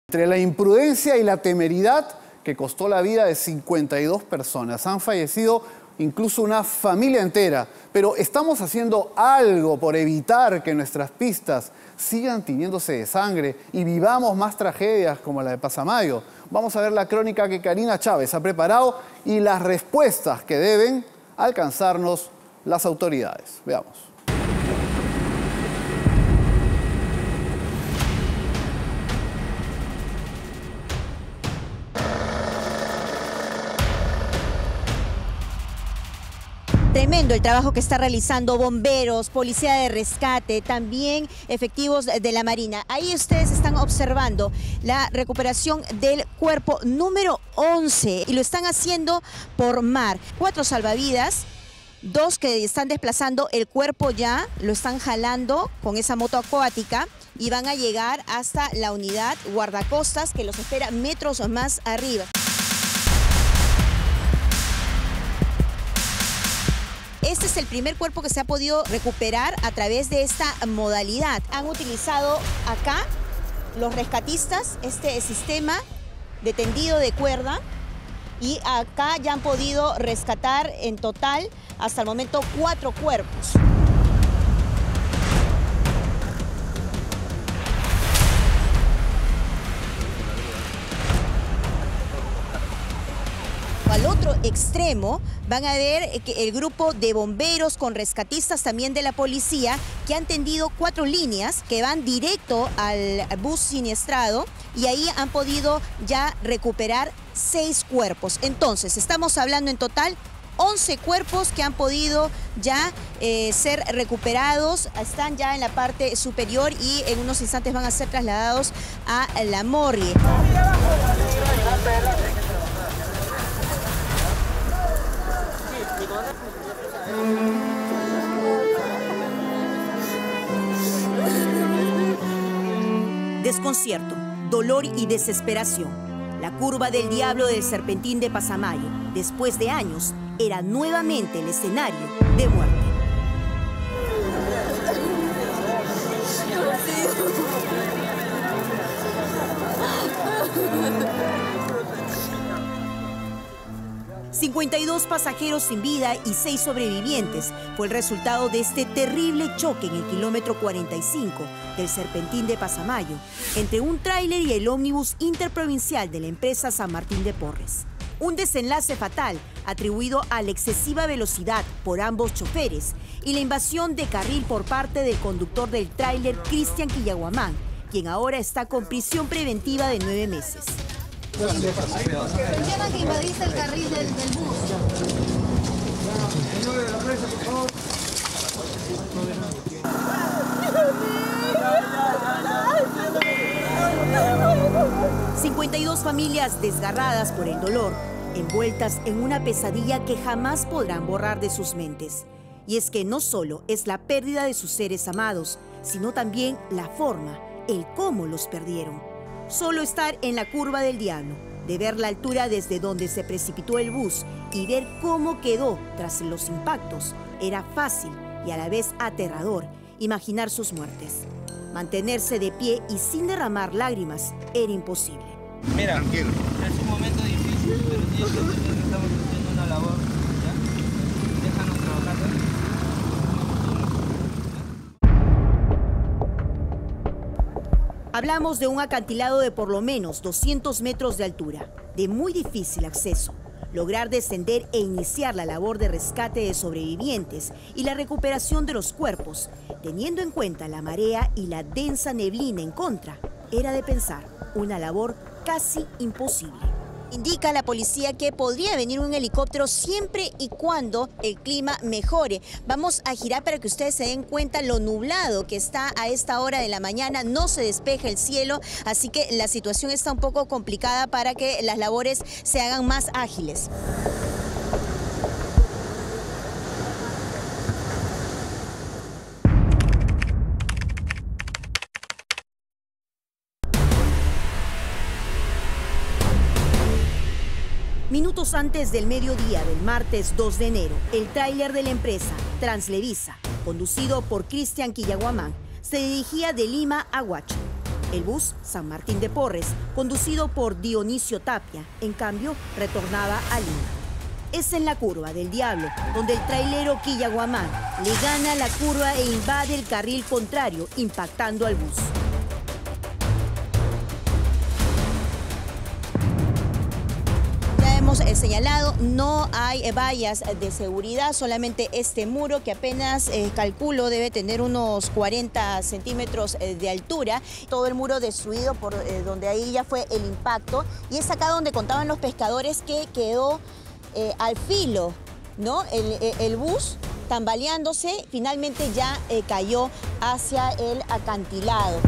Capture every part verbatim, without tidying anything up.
Entre la imprudencia y la temeridad que costó la vida de cincuenta y dos personas. Han fallecido incluso una familia entera. Pero estamos haciendo algo por evitar que nuestras pistas sigan tiñéndose de sangre y vivamos más tragedias como la de Pasamayo. Vamos a ver la crónica que Karina Chávez ha preparado y las respuestas que deben alcanzarnos las autoridades. Veamos. Tremendo el trabajo que está realizando bomberos, policía de rescate, también efectivos de la Marina. Ahí ustedes están observando la recuperación del cuerpo número once y lo están haciendo por mar. Cuatro salvavidas, dos que están desplazando el cuerpo ya, lo están jalando con esa moto acuática y van a llegar hasta la unidad guardacostas que los espera metros más arriba. Este es el primer cuerpo que se ha podido recuperar a través de esta modalidad. Han utilizado acá los rescatistas este sistema de tendido de cuerda y acá ya han podido rescatar en total hasta el momento cuatro cuerpos. Al otro extremo van a ver el grupo de bomberos con rescatistas también de la policía que han tendido cuatro líneas que van directo al bus siniestrado y ahí han podido ya recuperar seis cuerpos. Entonces, estamos hablando en total once cuerpos que han podido ya eh, ser recuperados, están ya en la parte superior y en unos instantes van a ser trasladados a la morgue. Desconcierto, dolor y desesperación. La curva del diablo del Serpentín de Pasamayo, después de años, era nuevamente el escenario de muerte. cincuenta y dos pasajeros sin vida y seis sobrevivientes fue el resultado de este terrible choque en el kilómetro cuarenta y cinco del Serpentín de Pasamayo entre un tráiler y el ómnibus interprovincial de la empresa San Martín de Porres. Un desenlace fatal atribuido a la excesiva velocidad por ambos choferes y la invasión de carril por parte del conductor del tráiler Cristian Quillaguamán, quien ahora está con prisión preventiva de nueve meses. Menciona que invadiste el carril del, del bus. cincuenta y dos familias desgarradas por el dolor, envueltas en una pesadilla que jamás podrán borrar de sus mentes. Y es que no solo es la pérdida de sus seres amados, sino también la forma, el cómo los perdieron. Solo estar en la curva del diablo, de ver la altura desde donde se precipitó el bus y ver cómo quedó tras los impactos, era fácil y a la vez aterrador imaginar sus muertes. Mantenerse de pie y sin derramar lágrimas era imposible. Mira, tranquilo. Es un momento difícil, pero tienes que entender que estamos haciendo una labor, ¿ya? Déjanos trabajar. Hablamos de un acantilado de por lo menos doscientos metros de altura, de muy difícil acceso. Lograr descender e iniciar la labor de rescate de sobrevivientes y la recuperación de los cuerpos, teniendo en cuenta la marea y la densa neblina en contra, era de pensar una labor casi imposible. Indica la policía que podría venir un helicóptero siempre y cuando el clima mejore. Vamos a girar para que ustedes se den cuenta lo nublado que está a esta hora de la mañana. No se despeja el cielo, así que la situación está un poco complicada para que las labores se hagan más ágiles. Minutos antes del mediodía del martes dos de enero, el tráiler de la empresa Translevisa, conducido por Cristian Quillaguamán, se dirigía de Lima a Huacho. El bus San Martín de Porres, conducido por Dionisio Tapia, en cambio, retornaba a Lima. Es en la curva del Diablo, donde el trailero Quillaguamán le gana la curva e invade el carril contrario, impactando al bus. Hemos señalado, no hay vallas de seguridad, solamente este muro que apenas eh, calculo debe tener unos cuarenta centímetros eh, de altura. Todo el muro destruido por eh, donde ahí ya fue el impacto. Y es acá donde contaban los pescadores que quedó eh, al filo, ¿no? El, el bus tambaleándose, finalmente ya eh, cayó hacia el acantilado.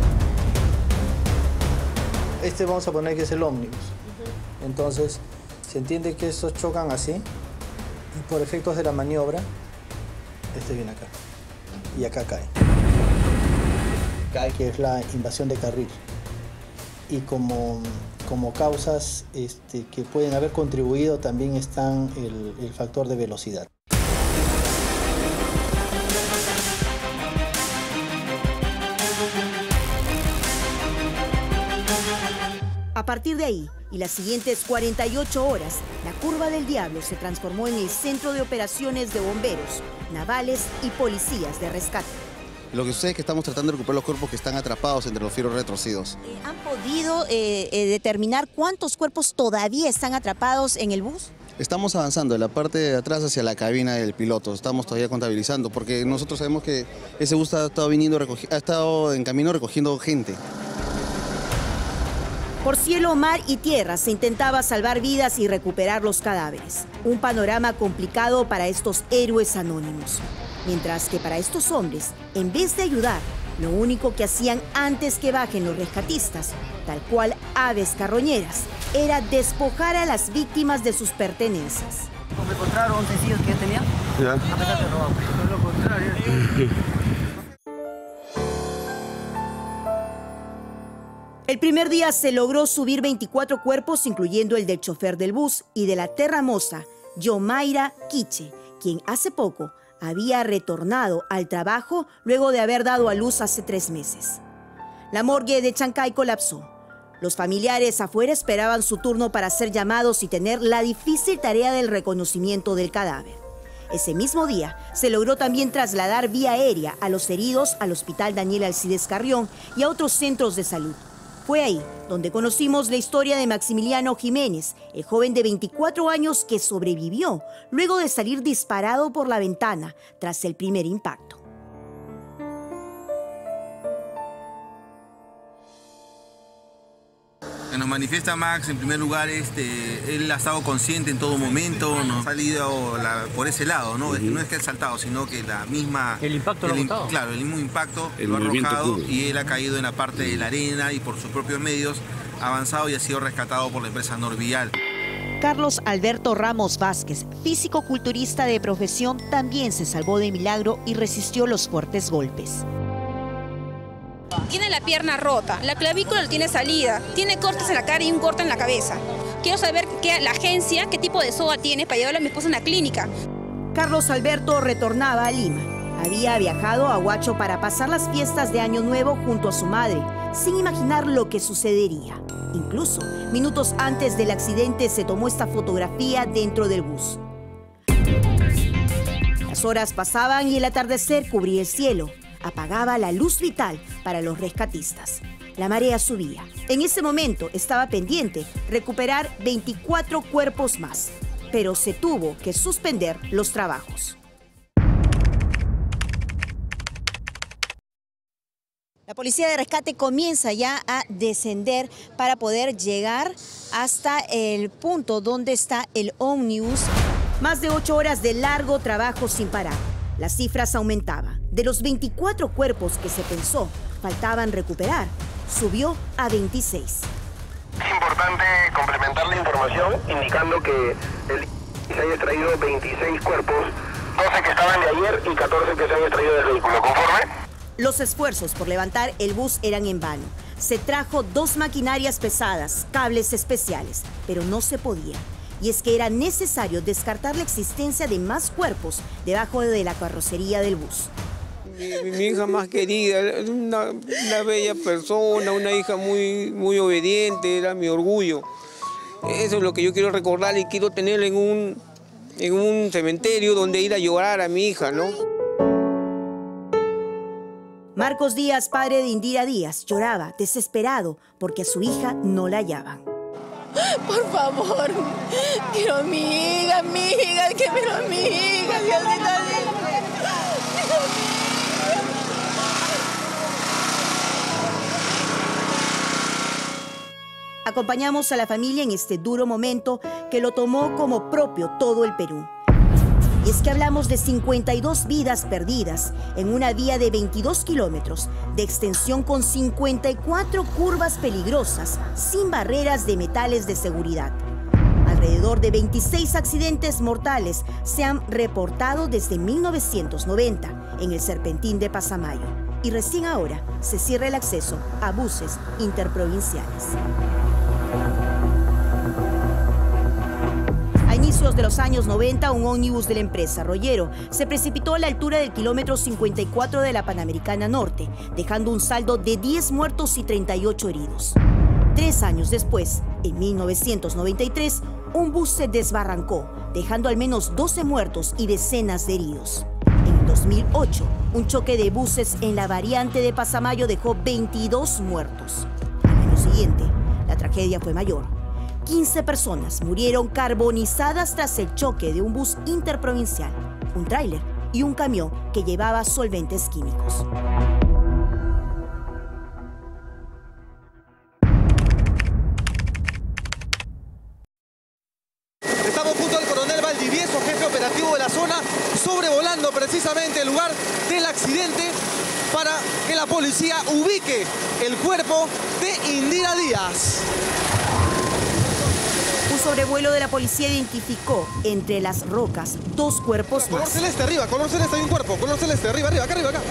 Este vamos a poner que es el ómnibus. Uh-huh. Entonces, se entiende que estos chocan así y por efectos de la maniobra, este viene acá y acá cae. Cae, que es la invasión de carril. Y como, como causas este, que pueden haber contribuido también están el, el factor de velocidad. A partir de ahí, y las siguientes cuarenta y ocho horas, la Curva del Diablo se transformó en el centro de operaciones de bomberos, navales y policías de rescate. Lo que sucede es que estamos tratando de recuperar los cuerpos que están atrapados entre los fierros retorcidos. ¿Han podido eh, eh, determinar cuántos cuerpos todavía están atrapados en el bus? Estamos avanzando de la parte de atrás hacia la cabina del piloto. Estamos todavía contabilizando porque nosotros sabemos que ese bus ha estado, viniendo, ha estado en camino recogiendo gente. Por cielo, mar y tierra se intentaba salvar vidas y recuperar los cadáveres. Un panorama complicado para estos héroes anónimos. Mientras que para estos hombres, en vez de ayudar, lo único que hacían antes que bajen los rescatistas, tal cual aves carroñeras, era despojar a las víctimas de sus pertenencias. ¿Me encontraron sencillos que yo tenía? Ya. A pesar de robar, todo lo contrario. El primer día se logró subir veinticuatro cuerpos, incluyendo el del chofer del bus y de la terramoza, Yomaira Quiche, quien hace poco había retornado al trabajo luego de haber dado a luz hace tres meses. La morgue de Chancay colapsó. Los familiares afuera esperaban su turno para ser llamados y tener la difícil tarea del reconocimiento del cadáver. Ese mismo día se logró también trasladar vía aérea a los heridos al Hospital Daniel Alcides Carrión y a otros centros de salud. Fue ahí donde conocimos la historia de Maximiliano Jiménez, el joven de veinticuatro años que sobrevivió luego de salir disparado por la ventana tras el primer impacto. Nos manifiesta Max, en primer lugar, este, él ha estado consciente en todo momento, nos ha salido la, por ese lado, ¿no? Uh-huh. No es que ha saltado, sino que la misma... ¿El impacto el, lo ha botado? Claro, el mismo impacto el lo ha arrojado puro. Y él ha caído en la parte de la arena y por sus propios medios ha avanzado y ha sido rescatado por la empresa Norvial. Carlos Alberto Ramos Vázquez, físico-culturista de profesión, también se salvó de milagro y resistió los fuertes golpes. Tiene la pierna rota, la clavícula tiene salida, tiene cortes en la cara y un corte en la cabeza. Quiero saber qué, la agencia, qué tipo de soga tiene para llevarlo a mi esposa a una clínica. Carlos Alberto retornaba a Lima. Había viajado a Huacho para pasar las fiestas de Año Nuevo junto a su madre, sin imaginar lo que sucedería. Incluso, minutos antes del accidente se tomó esta fotografía dentro del bus. Las horas pasaban y el atardecer cubría el cielo. Apagaba la luz vital para los rescatistas. La marea subía. En ese momento estaba pendiente recuperar veinticuatro cuerpos más, pero se tuvo que suspender los trabajos. La policía de rescate comienza ya a descender para poder llegar hasta el punto donde está el ómnibus. Más de ocho horas de largo trabajo sin parar. Las cifras aumentaban. De los veinticuatro cuerpos que se pensó faltaban recuperar, subió a veintiséis. Es importante complementar la información indicando que el se haya extraído veintiséis cuerpos, doce que estaban de ayer y catorce que se han extraído del vehículo. ¿Conforme? Los esfuerzos por levantar el bus eran en vano. Se trajo dos maquinarias pesadas, cables especiales, pero no se podía. Y es que era necesario descartar la existencia de más cuerpos debajo de la carrocería del bus. Mi, mi hija más querida, una, una bella persona, una hija muy, muy obediente, era mi orgullo. Eso es lo que yo quiero recordar y quiero tener en un, en un cementerio donde ir a llorar a mi hija, ¿no? Marcos Díaz, padre de Indira Díaz, lloraba desesperado porque a su hija no la hallaban. Por favor, quiero a mi hija, mi hija, quiero a mi hija, Diosita. Acompañamos a la familia en este duro momento que lo tomó como propio todo el Perú. Y es que hablamos de cincuenta y dos vidas perdidas en una vía de veintidós kilómetros de extensión con cincuenta y cuatro curvas peligrosas sin barreras de metales de seguridad. Alrededor de veintiséis accidentes mortales se han reportado desde mil novecientos noventa en el Serpentín de Pasamayo y recién ahora se cierra el acceso a buses interprovinciales. A inicios de los años noventa, un ómnibus de la empresa Rollero se precipitó a la altura del kilómetro cincuenta y cuatro de la Panamericana Norte, dejando un saldo de diez muertos y treinta y ocho heridos. Tres años después, en mil novecientos noventa y tres, un bus se desbarrancó, dejando al menos doce muertos y decenas de heridos. En el dos mil ocho, un choque de buses en la variante de Pasamayo dejó veintidós muertos. Al año siguiente, la tragedia fue mayor. quince personas murieron carbonizadas tras el choque de un bus interprovincial, un tráiler y un camión que llevaba solventes químicos. Estamos junto al coronel Valdivieso, jefe operativo de la zona, sobrevolando precisamente el lugar del accidente para que la policía ubique el cuerpo de Indira Díaz. Un sobrevuelo de la policía identificó entre las rocas dos cuerpos más. Color celeste arriba, color celeste, hay un cuerpo, color celeste, arriba, arriba, acá arriba, acá.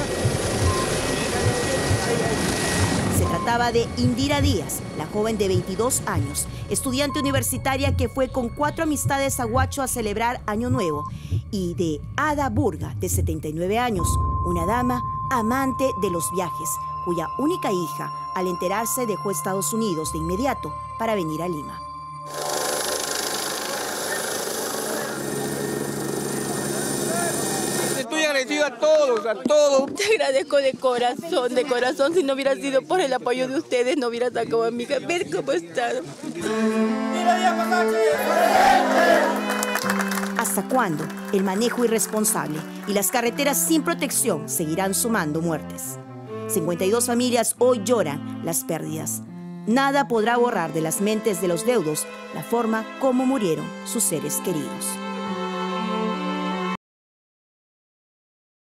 Se trataba de Indira Díaz, la joven de veintidós años, estudiante universitaria que fue con cuatro amistades a Huacho a celebrar Año Nuevo, y de Ada Burga, de setenta y nueve años, una dama amante de los viajes, cuya única hija, al enterarse, dejó Estados Unidos de inmediato para venir a Lima. Estoy agradecido a todos, a todos. Te agradezco de corazón, de corazón. Si no hubiera sido por el apoyo de ustedes, no hubiera sacado a mi hija. Ver cómo está. ¿Hasta cuándo el manejo irresponsable y las carreteras sin protección seguirán sumando muertes? cincuenta y dos familias hoy lloran las pérdidas. Nada podrá borrar de las mentes de los deudos la forma como murieron sus seres queridos.